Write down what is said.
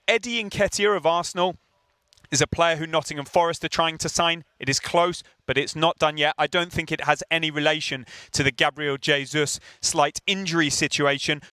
Eddie Nketiah of Arsenal is a player who Nottingham Forest are trying to sign. It is close, but it's not done yet. I don't think it has any relation to the Gabriel Jesus slight injury situation.